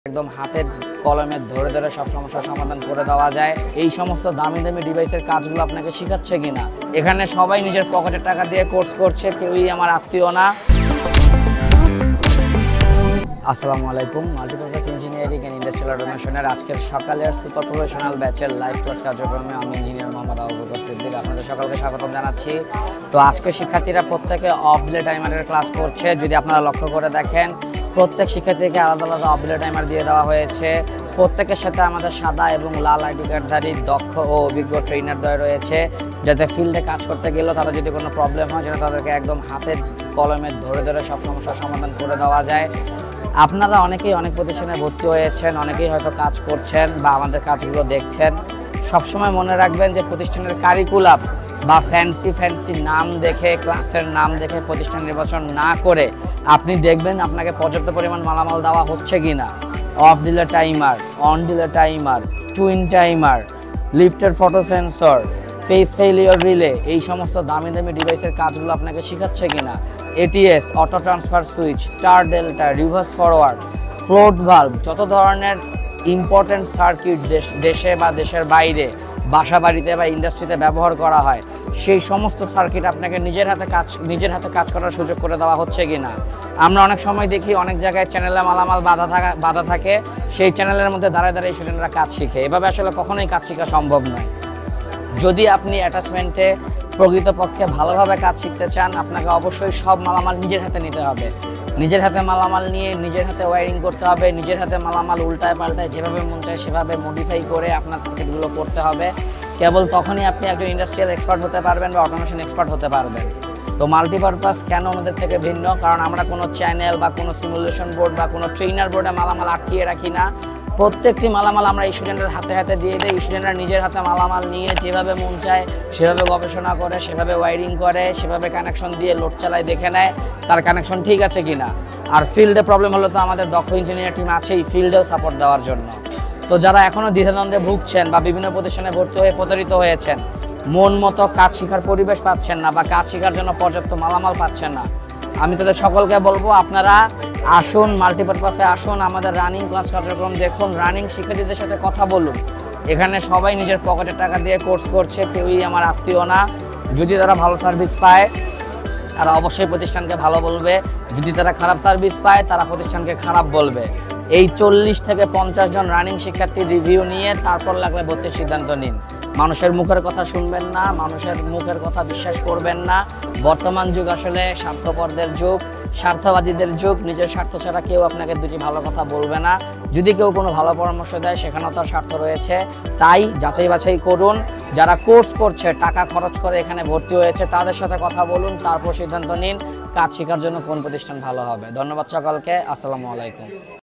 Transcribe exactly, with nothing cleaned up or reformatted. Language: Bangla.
একদম হাতের কলমে ধরে ধরে সব সমস্যার সমাধান করে দেওয়া যায়। এই সমস্ত দামি দামি ডিভাইসের কাজগুলো আপনাকে শেখাচ্ছে কিনা। এখানে সবাই নিজের পকেটের টাকা দিয়ে কোর্স করছে, কেউই আমার আত্মীয় না। আসসালামু আলাইকুম। মাল্টিপারপাস ইঞ্জিনিয়ারিং অ্যান্ড ইন্ডাস্ট্রিয়াল অটোমেশনের আজকের সকালের সুপার প্রফেশনাল ব্যাচের লাইভ ক্লাস কার্যক্রমে আমি ইঞ্জিনিয়ার মোহাম্মদ আবু বকর সিদ্দিক আপনাদের সকলকে স্বাগতম জানাচ্ছি। তো আজকে শিক্ষার্থীরা প্রত্যেকে অফ ডিলে টাইমারের ক্লাস করছে। যদি আপনারা লক্ষ্য করে দেখেন, প্রত্যেক শিক্ষার্থীকে আলাদা আলাদা অফ ডিলে টাইমার দিয়ে দেওয়া হয়েছে। প্রত্যেকের সাথে আমাদের সাদা এবং লাল আইডি কার্ডধারী দক্ষ ও অভিজ্ঞ ট্রেনার দ্বয় রয়েছে, যাতে ফিল্ডে কাজ করতে গেলেও তারা যদি কোনো প্রবলেম হয় যেন তাদেরকে একদম হাতের কলমে ধরে ধরে সব সমস্যার সমাধান করে দেওয়া যায়। আপনারা অনেকেই অনেক প্রতিষ্ঠানে ভর্তি হয়েছেন, অনেকেই হয়তো কাজ করছেন বা আমাদের কাজগুলো দেখছেন। সবসময় মনে রাখবেন যে প্রতিষ্ঠানের কারিকুলাম বা ফ্যান্সি ফ্যান্সি নাম দেখে, ক্লাসের নাম দেখে প্রতিষ্ঠান নির্বাচন না করে আপনি দেখবেন আপনাকে পর্যাপ্ত পরিমাণ মালামাল দেওয়া হচ্ছে কিনা। Off delay timer, on delay timer, twin timer, লিফটের photo sensor, phase failure relay, এই সমস্ত দামি দামি ডিভাইসের কাজগুলো আপনাকে শেখাচ্ছে কিনা। ATS, auto transfer switch, star delta, reverse forward, float valve, যত ধরনের ইম্পর্টেন্ট সার্কিট দেশে বা দেশের বাইরে বাসা বাড়িতে বা ইন্ডাস্ট্রিতে ব্যবহার করা হয়, সেই সমস্ত সার্কিট আপনাকে নিজের হাতে কাজ নিজের হাতে কাজ করার সুযোগ করে দেওয়া হচ্ছে কিনা। আমরা অনেক সময় দেখি অনেক জায়গায় চ্যানেলে মালামাল বাধা থাকা বাধা থাকে, সেই চ্যানেলের মধ্যে দাঁড়ায় দাঁড়িয়ে স্টুডেন্টরা কাজ শিখে। এভাবে আসলে কখনোই কাজ শেখা সম্ভব নয়। যদি আপনি অ্যাটাচমেন্টে প্রকৃতপক্ষে ভালোভাবে কাজ শিখতে চান, আপনাকে অবশ্যই সব মালামাল নিজের হাতে নিতে হবে। নিজের হাতে মালামাল নিয়ে নিজের হাতে ওয়্যারিং করতে হবে, নিজের হাতে মালামাল উল্টায় পাল্টায় যেভাবে মন চায় সেভাবে মডিফাই করে আপনার সার্কিটগুলো করতে হবে। কেবল তখনই আপনি একজন ইন্ডাস্ট্রিয়াল এক্সপার্ট হতে পারবেন বা অটোমেশন এক্সপার্ট হতে পারবেন। তো মাল্টিপারপাস কেন আমাদের থেকে ভিন্ন? কারণ আমরা কোনো চ্যানেল বা কোনো সিমুলেশন বোর্ড বা কোনো ট্রেনার বোর্ডে মালামাল আটকিয়ে রাখি না। প্রত্যেকটি মালামাল আমরা স্টুডেন্টের হাতে হাতে দিয়ে দিই। স্টুডেন্টরা নিজের হাতে মালামাল নিয়ে যেভাবে মন চায় সেভাবে গবেষণা করে, সেভাবে ওয়্যারিং করে, সেভাবে কানেকশন দিয়ে লোড চালায়, দেখে নেয় তার কানেকশন ঠিক আছে কিনা। আর ফিল্ডে প্রবলেম হলে তো আমাদের দক্ষ ইঞ্জিনিয়ার টিম আছেই ফিল্ডেও সাপোর্ট দেওয়ার জন্য। তো যারা এখনও দ্বিধাদ্বন্দ্বে ভুগছেন বা বিভিন্ন প্রতিষ্ঠানে ভর্তি হয়ে প্রতারিত হয়েছেন, মন মতো কাজ শেখার পরিবেশ পাচ্ছেন না বা কাজ শেখার জন্য পর্যাপ্ত মালামাল পাচ্ছেন না, আমি তাদের সকলকে বলবো আপনারা আসুন, মাল্টিপারপাসে আসুন, আমাদের রানিং ক্লাস কার্যক্রম দেখুন, রানিং শিক্ষার্থীদের সাথে কথা বলুন। এখানে সবাই নিজের পকেটের টাকা দিয়ে কোর্স করছে, কেউই আমার আত্মীয় না। যদি তারা ভালো সার্ভিস পায় তারা অবশ্যই প্রতিষ্ঠানকে ভালো বলবে, যদি তারা খারাপ সার্ভিস পায় তারা প্রতিষ্ঠানকে খারাপ বলবে। এই চল্লিশ থেকে পঞ্চাশ জন রানিং শিক্ষার্থীর রিভিউ নিয়ে তারপর লাগলে ভর্তির সিদ্ধান্ত নিন। মানুষের মুখের কথা শুনবেন না, মানুষের মুখের কথা বিশ্বাস করবেন না। বর্তমান যুগ আসলে স্বার্থপরদের যুগ, স্বার্থবাদীদের যুগ। নিজের স্বার্থ ছাড়া কেউ আপনাকে দুটি ভালো কথা বলবে না। যদি কেউ কোনো ভালো পরামর্শ দেয় সেখানেও তার স্বার্থ রয়েছে। তাই যাচাই বাছাই করুন। যারা কোর্স করছে, টাকা খরচ করে এখানে ভর্তি হয়েছে, তাদের সাথে কথা বলুন, তারপর সিদ্ধান্ত নিন কাজ শেখার জন্য কোন প্রতিষ্ঠান ভালো হবে। ধন্যবাদ সকলকে। আসসালামু আলাইকুম।